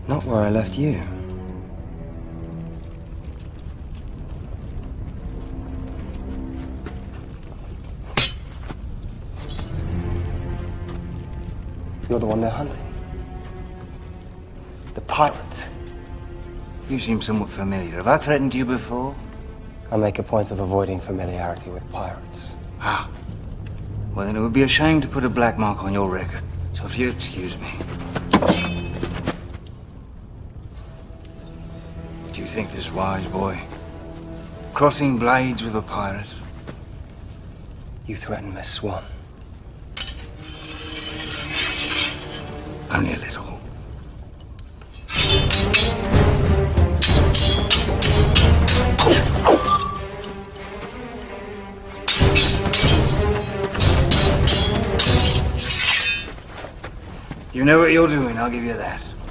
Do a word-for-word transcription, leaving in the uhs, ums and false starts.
Not where I left you. You're the one they're hunting. The pirate. You seem somewhat familiar. Have I threatened you before? I make a point of avoiding familiarity with pirates. Ah. Well, then it would be a shame to put a black mark on your record. So if you'll excuse me. Do you think this wise, boy? Crossing blades with a pirate? You threaten Miss Swan. Only a little. You know what you're doing, I'll give you that.